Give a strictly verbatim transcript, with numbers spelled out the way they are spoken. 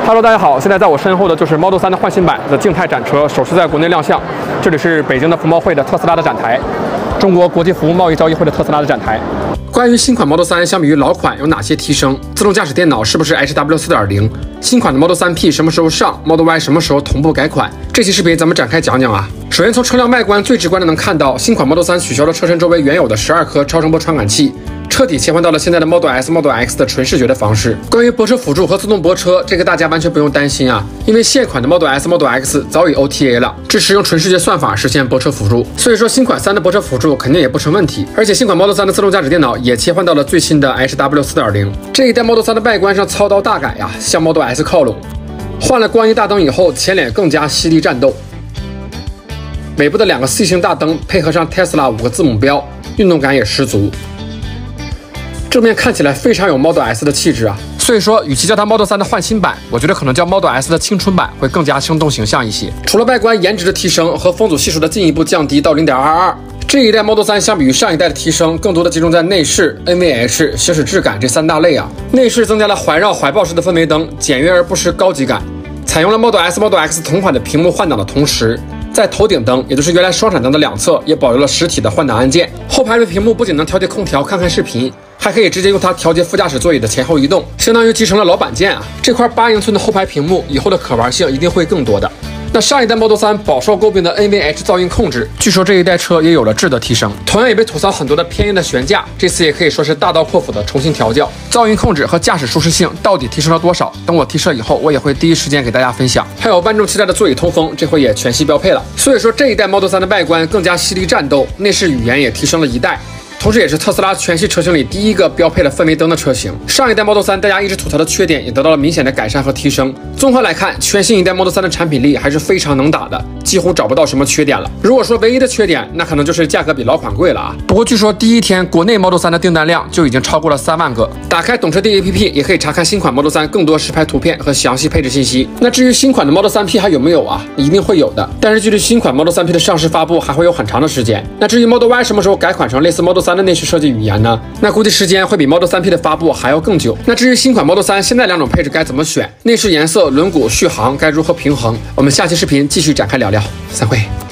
Hello， 大家好，现在在我身后的就是 Model 三的换新版的静态展车，首次在国内亮相。这里是北京的服贸会的特斯拉的展台，中国国际服务贸易交易会的特斯拉的展台。关于新款 Model 三相比于老款有哪些提升？自动驾驶电脑是不是 H W 四点零？ 新款的 Model 三 P 什么时候上 ？Model Y 什么时候同步改款？这期视频咱们展开讲讲啊。首先从车辆外观最直观的能看到，新款 Model 三取消了车身周围原有的十二颗超声波传感器。 彻底切换到了现在的 Model S、Model X 的纯视觉的方式。关于泊车辅助和自动泊车，这个大家完全不用担心啊，因为现款的 Model S、Model X 早已 O T A 了，支持用纯视觉算法实现泊车辅助。所以说新款三的泊车辅助肯定也不成问题。而且新款 Model 三的自动驾驶电脑也切换到了最新的 H W 四点零。这一代 Model 三的外观上操刀大改呀、啊，向 Model S 靠拢。换了光一大灯以后，前脸更加犀利战斗。尾部的两个 C 型大灯配合上 Tesla 五个字母标，运动感也十足。 正面看起来非常有 Model S 的气质啊，所以说，与其叫它 Model 三的换新版，我觉得可能叫 Model S 的青春版会更加生动形象一些。除了外观颜值的提升和风阻系数的进一步降低到 零点二二， 这一代 Model 三相比于上一代的提升，更多的集中在内饰、N V H、行驶质感这三大类啊。内饰增加了环绕怀抱式的氛围灯，简约而不失高级感。采用了 Model S、Model X 同款的屏幕换挡的同时， 在头顶灯，也就是原来双闪灯的两侧，也保留了实体的换挡按键。后排的屏幕不仅能调节空调、看看视频，还可以直接用它调节副驾驶座椅的前后移动，相当于集成了老板键啊！这块八英寸的后排屏幕，以后的可玩性一定会更多的。 那上一代 Model 三饱受诟病的 N V H 噪音控制，据说这一代车也有了质的提升。同样也被吐槽很多的偏硬的悬架，这次也可以说是大刀阔斧的重新调教。噪音控制和驾驶舒适性到底提升了多少？等我提车以后，我也会第一时间给大家分享。还有万众期待的座椅通风，这回也全系标配了。所以说这一代 Model 三的外观更加犀利战斗，内饰语言也提升了一代。 同时，也是特斯拉全系车型里第一个标配了氛围灯的车型。上一代 Model 三大家一直吐槽的缺点也得到了明显的改善和提升。综合来看，全新一代 Model 三的产品力还是非常能打的，几乎找不到什么缺点了。如果说唯一的缺点，那可能就是价格比老款贵了啊。不过据说第一天国内 Model 三的订单量就已经超过了三万个。打开懂车帝 A P P 也可以查看新款 Model 三更多实拍图片和详细配置信息。那至于新款的 Model 三 P 还有没有啊？一定会有的。但是距离新款 Model 三 P 的上市发布还会有很长的时间。那至于 Model Y 什么时候改款成类似 Model 三的内饰设计语言 呢？那估计时间会比 Model 三 P 的发布还要更久。那至于新款 Model 三现在两种配置该怎么选，内饰颜色、轮毂、续航该如何平衡，我们下期视频继续展开聊聊。散会。